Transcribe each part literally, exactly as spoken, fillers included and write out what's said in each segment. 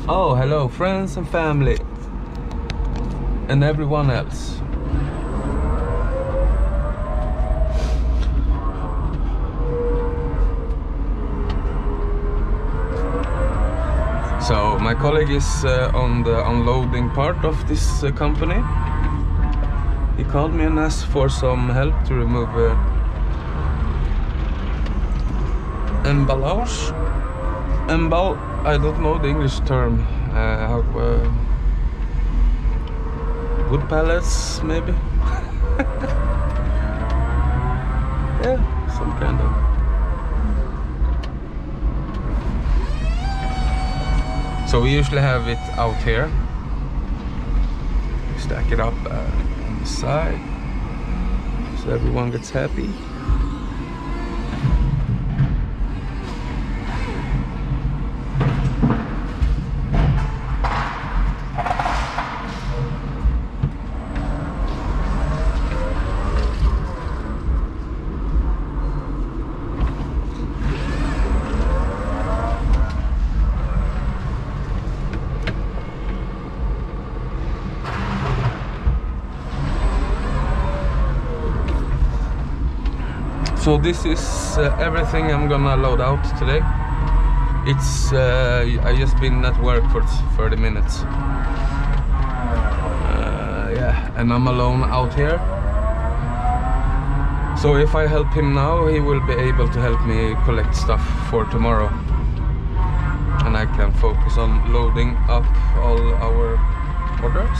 Oh, hello, friends and family, and everyone else. So my colleague is uh, on the unloading part of this uh, company. He called me and asked for some help to remove uh, emballage. Embal, I don't know the English term. Uh, how, uh, wood pallets, maybe? Yeah, some kind of. So we usually have it out here. We stack it up uh, on the side, so everyone gets happy. So this is uh, everything I'm gonna load out today. It's uh, I just been at work for thirty minutes. Uh, yeah, and I'm alone out here. So if I help him now, he will be able to help me collect stuff for tomorrow, and I can focus on loading up all our orders.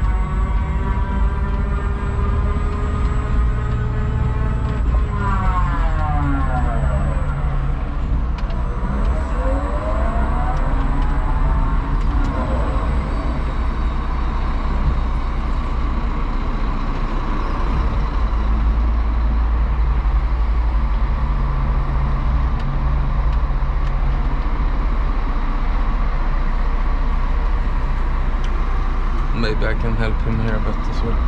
Maybe I can help him here a bit as well.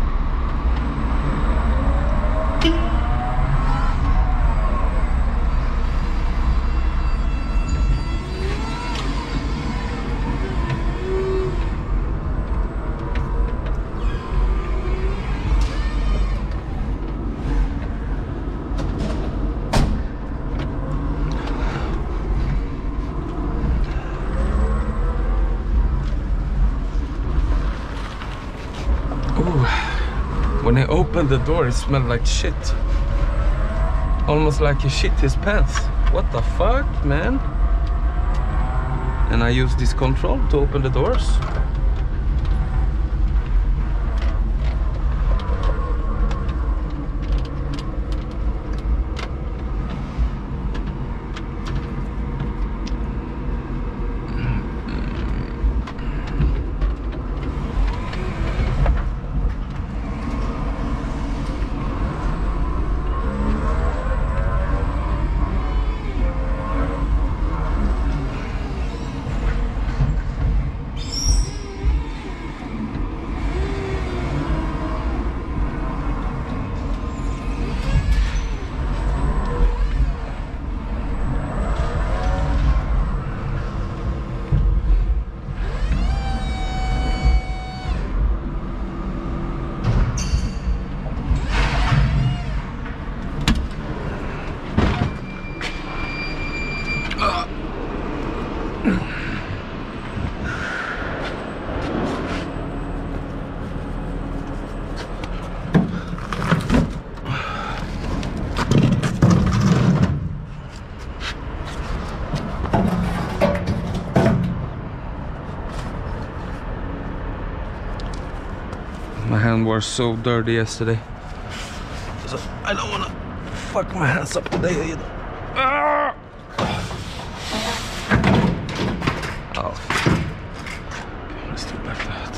When he opened the door, it smelled like shit. Almost like he shit his pants. What the fuck, man? And I used this control to open the doors. My hand was so dirty yesterday, so I don't wanna fuck my hands up today either. Ah! Oh, let's do it like that.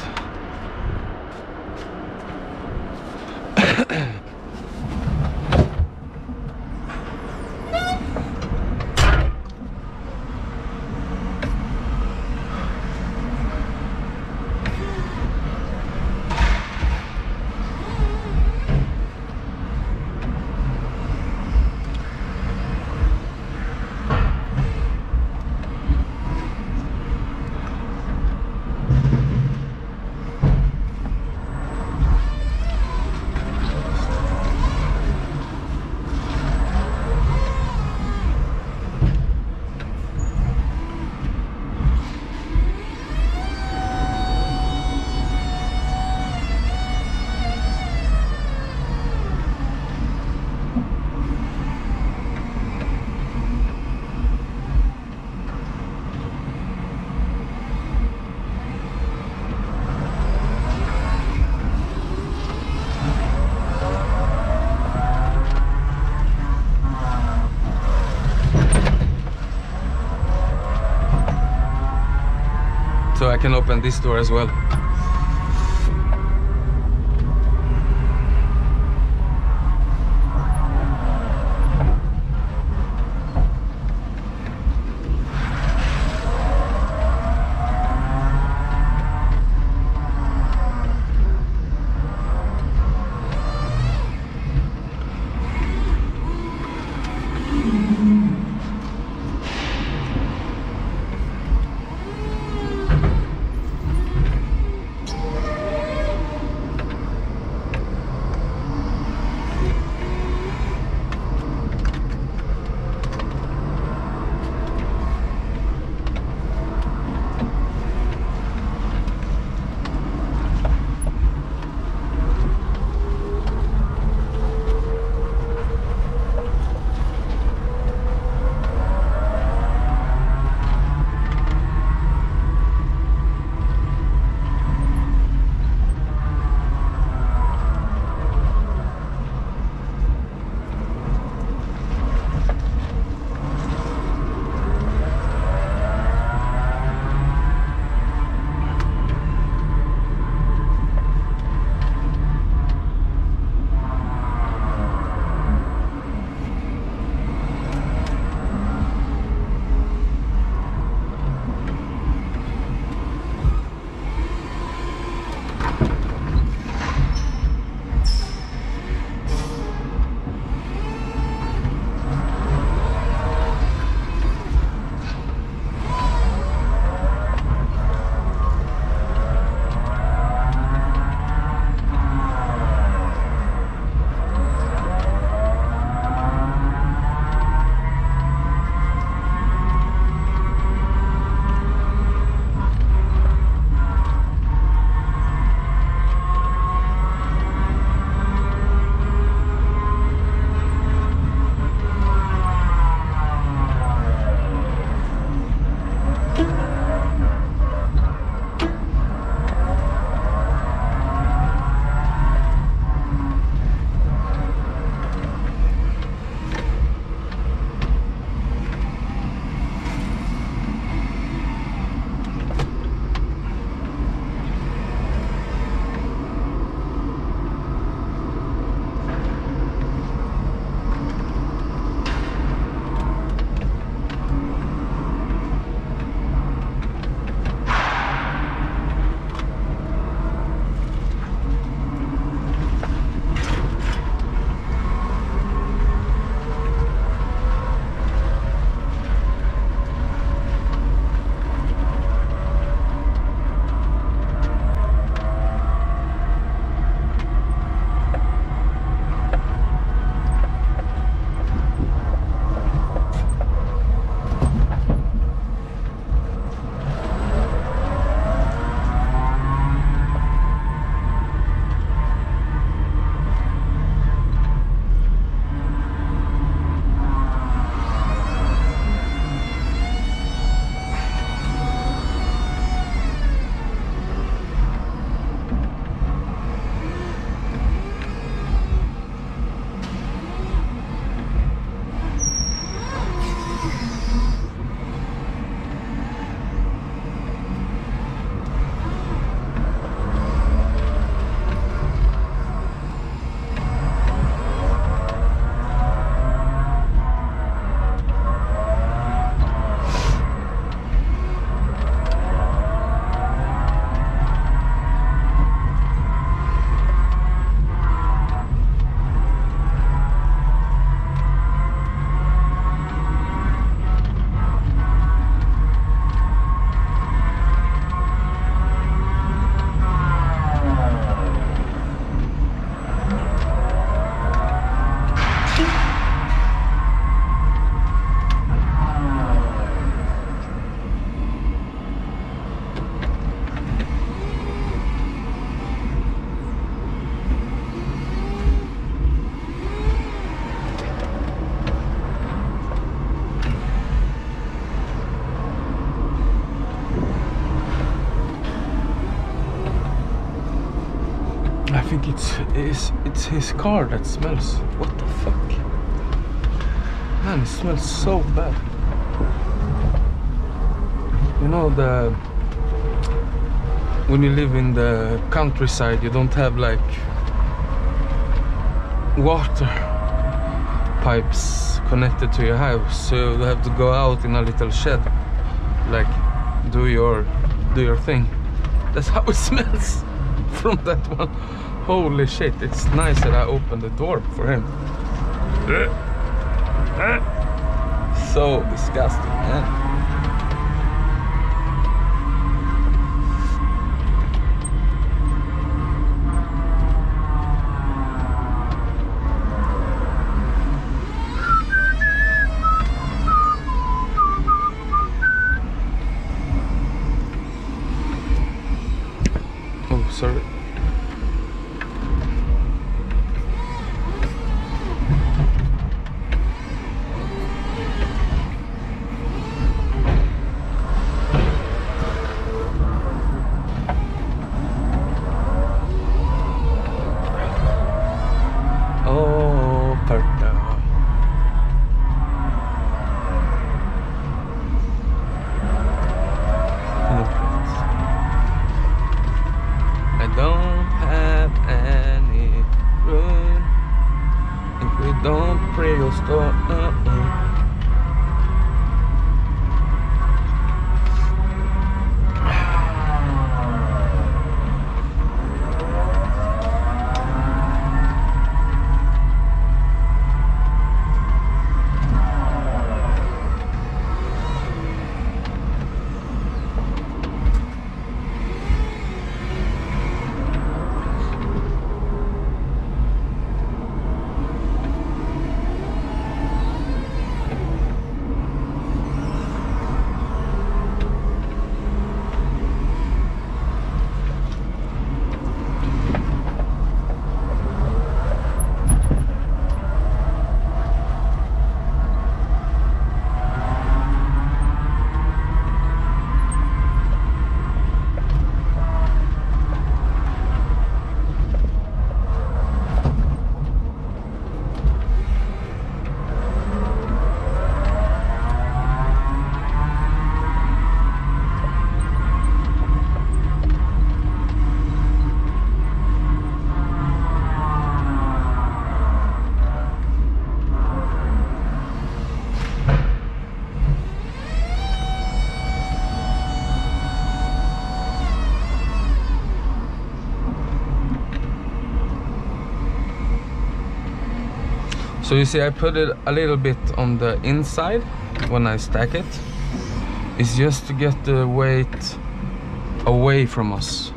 so I can open this door as well. think it's it's it's his car that smells. What the fuck? Man, it smells so bad. You know the when you live in the countryside, you don't have like water pipes connected to your house, so you have to go out in a little shed, like do your do your thing. That's how it smells from that one. Holy shit, it's nice that I opened the door for him. So disgusting, man. Sorry. Oh, Perta. I don't have any room if we don't pray or start. Uh-uh. So you see, I put it a little bit on the inside when I stack it. It's just to get the weight away from us.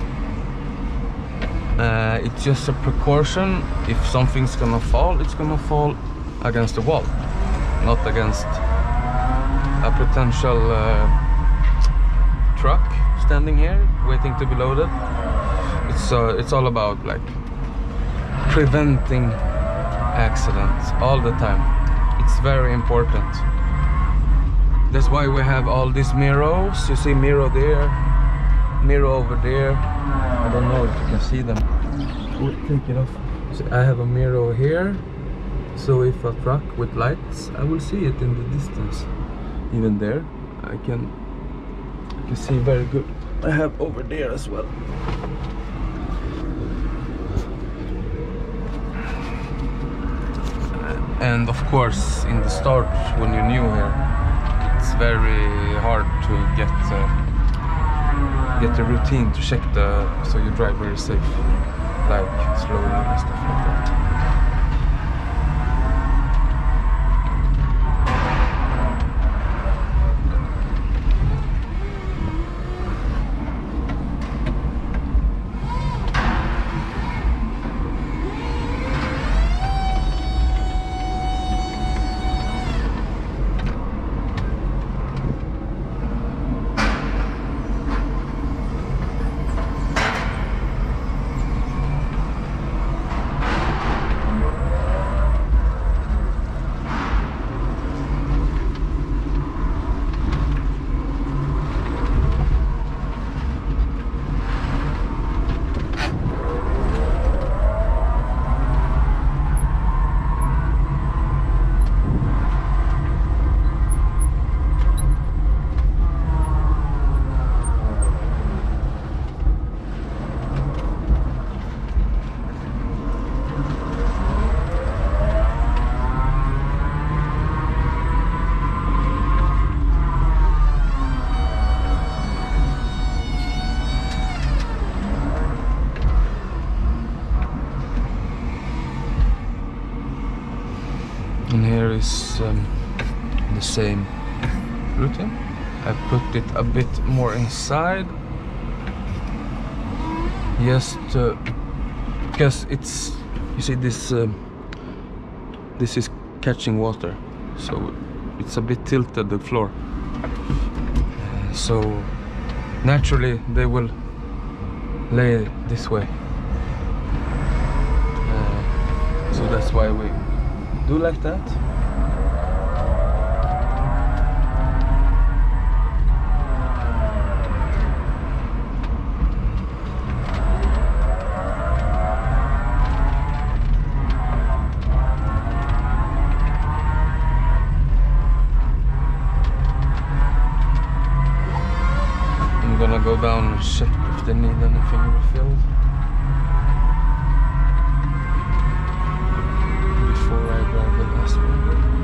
Uh, it's just a precaution. If something's gonna fall, it's gonna fall against the wall, not against a potential uh, truck standing here waiting to be loaded. It's uh, it's all about like preventing accidents all the time. It's very important. That's why we have all these mirrors. You see mirror there, mirror over there. I don't know if you can see them. Oh, take it off. So I have a mirror here, so if a truck with lights, I will see it in the distance. Even there, I can, I can see very good. I have over there as well. And of course, in the start, when you're new here, it's very hard to get uh, get the routine to check the, so you drive very safe, like slowly and stuff like that. is um, the same routine. I put it a bit more inside, just to, because it's, you see this uh, this is catching water, so it's a bit tilted, the floor, uh, so naturally they will lay this way, uh, so that's why we do like that. I'm gonna go down and check if they need anything refilled before I grab the last one.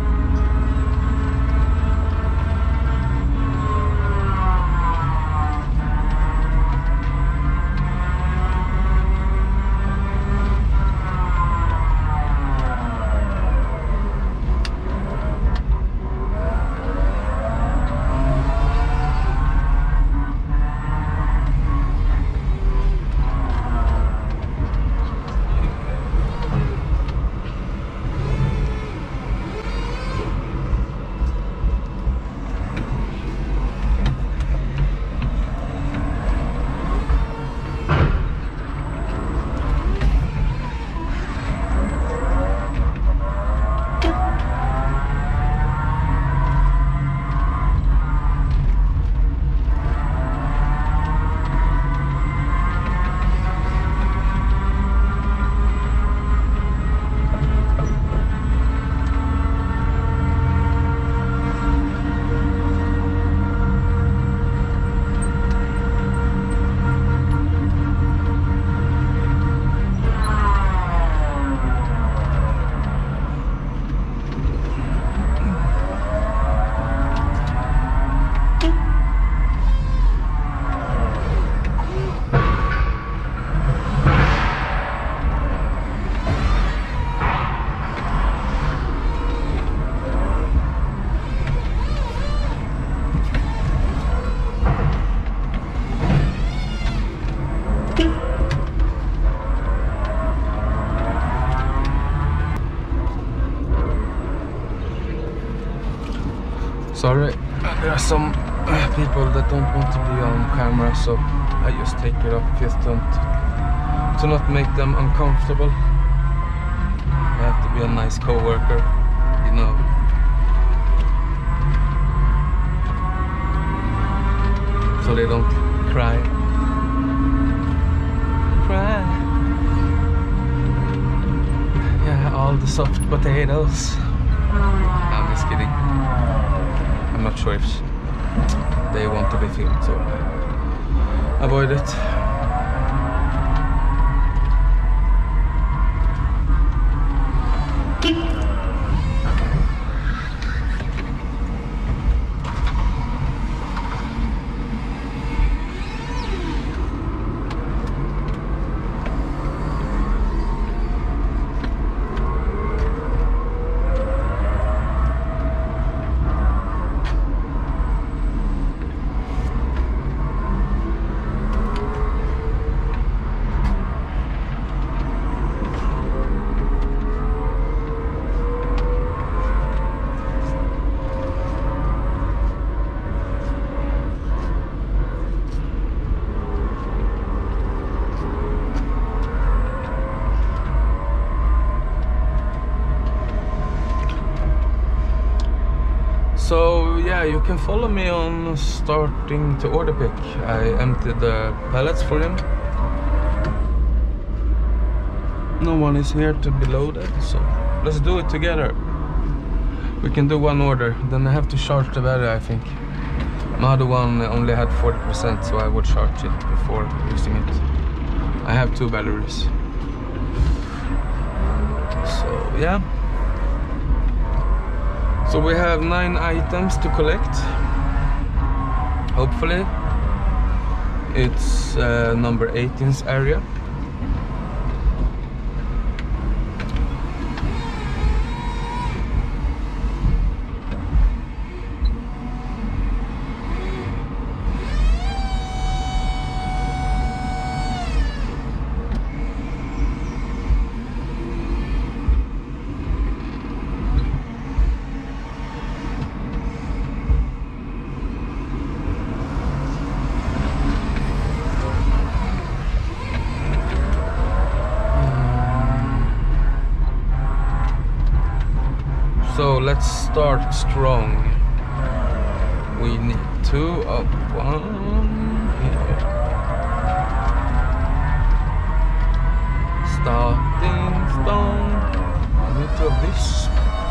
Sorry, there are some uh, people that don't want to be on camera, so I just take it off just don't, to not make them uncomfortable. I have to be a nice co-worker, you know. So they don't cry. Cry. Yeah, all the soft potatoes. I'm just kidding. I'm not sure if they want to be filmed, so avoid it. So yeah, you can follow me on starting to order pick. I emptied the pallets for him. No one is here to be loaded, so let's do it together. We can do one order, then I have to charge the battery, I think. My other one only had forty percent, so I would charge it before using it. I have two batteries. So yeah. So we have nine items to collect. Hopefully it's uh, number eighteen's area. let's start strong. We need two up, one here. Starting strong. I need two of this.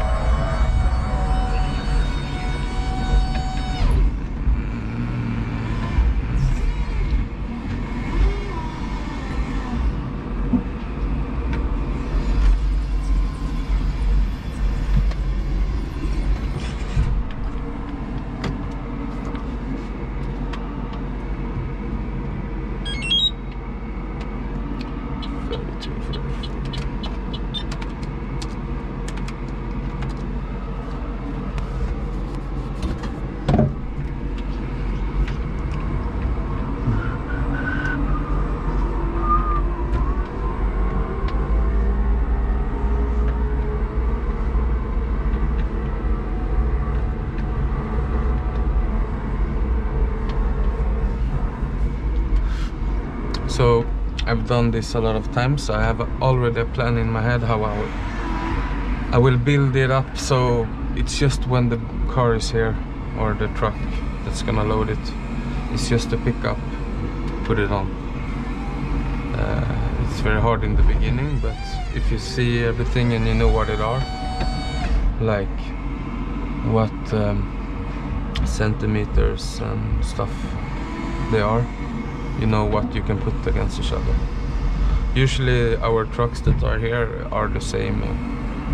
So I've done this a lot of times. I have already a plan in my head how I will, I will build it up, so it's just when the car is here or the truck that's gonna load it, it's just to pick up, put it on. Uh, it's very hard in the beginning, but if you see everything and you know what it are, like what um, centimeters and stuff they are, you know what you can put against each other. Usually our trucks that are here are the same uh,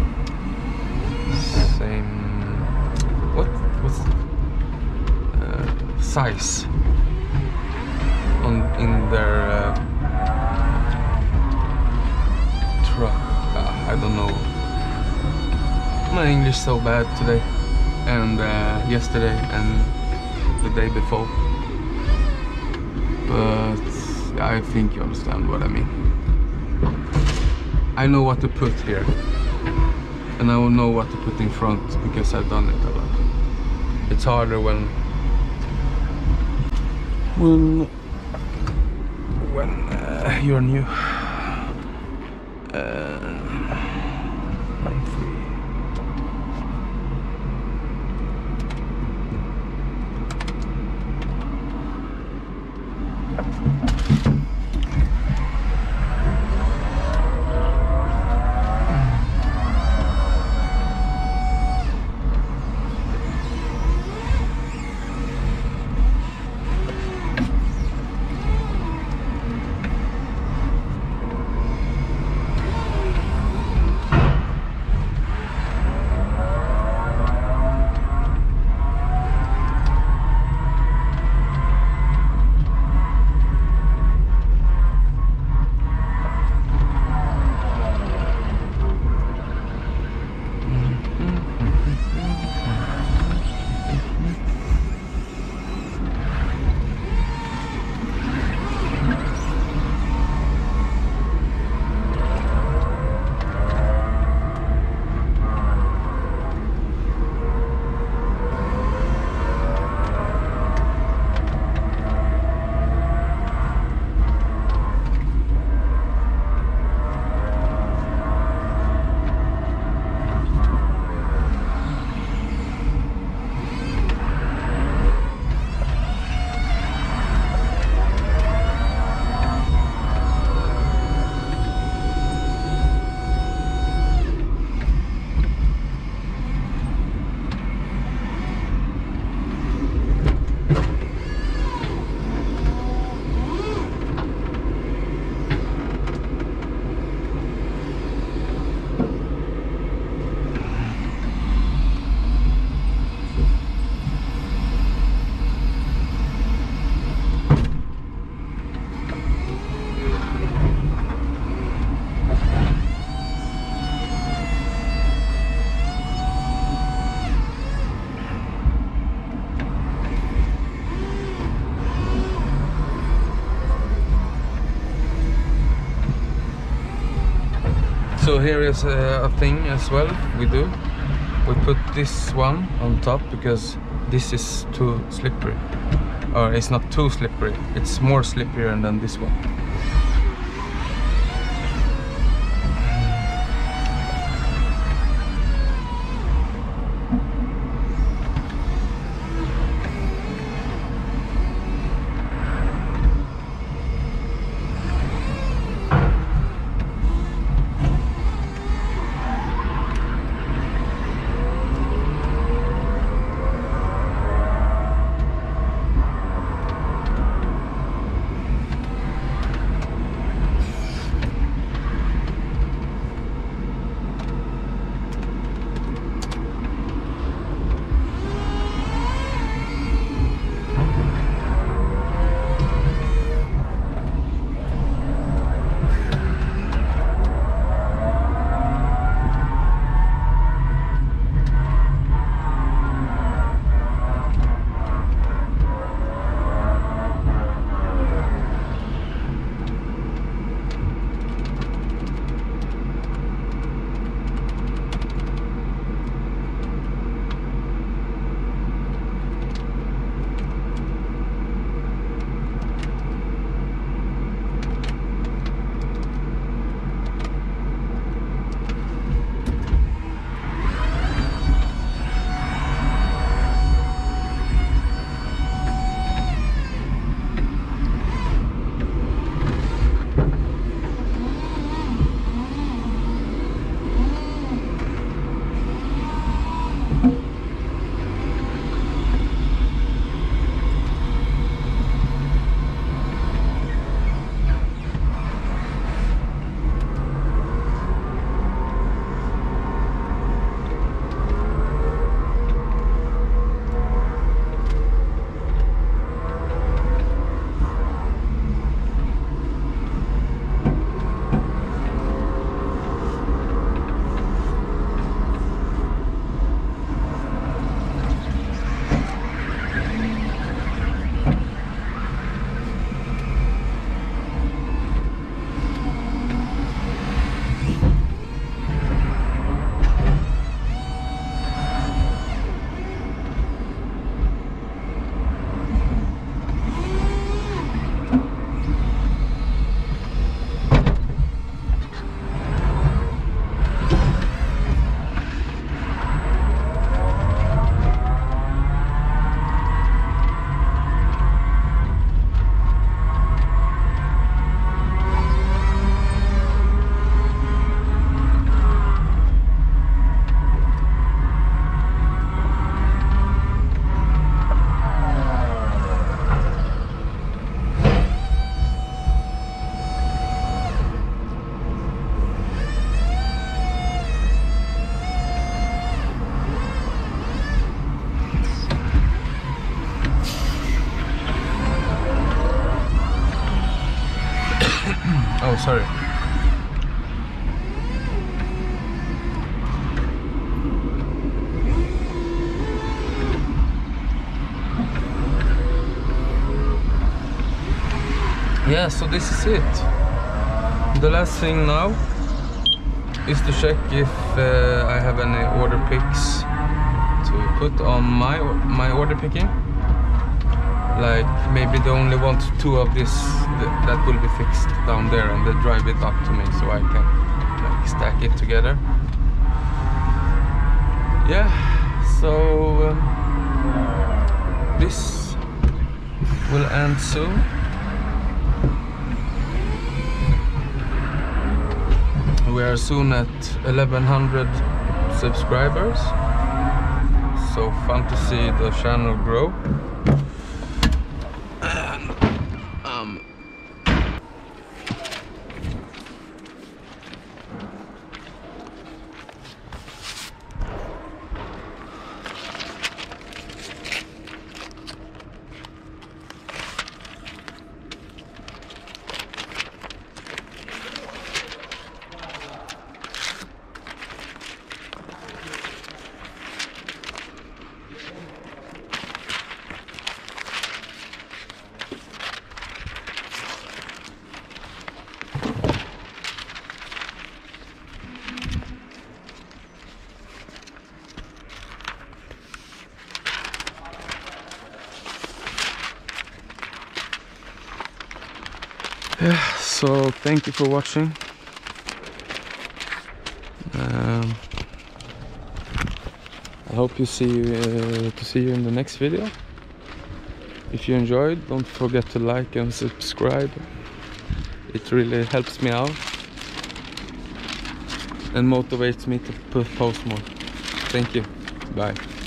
same what what's uh, size on in their uh, truck. uh, I don't know, my English is so bad today and uh, yesterday and the day before. But I think you understand what I mean. I know what to put here, and I will know what to put in front because I've done it a lot. It's harder when when when uh, you're new. Uh, I'm free. So here is a, a thing as well we do. We put this one on top because this is too slippery. Or it's not too slippery, it's more slipperier than this one. Oh, sorry. Yeah, so this is it. The last thing now is to check if uh, I have any order picks to put on my my order picking. Like maybe they only want two of this th that will be fixed down there, and they drive it up to me so I can like stack it together. Yeah, so um, this will end soon. We are soon at eleven hundred subscribers, so fun to see the channel grow. And um yeah, so thank you for watching. Um, I hope you see uh, to see you in the next video. If you enjoyed, don't forget to like and subscribe. It really helps me out and motivates me to post more. Thank you. Bye.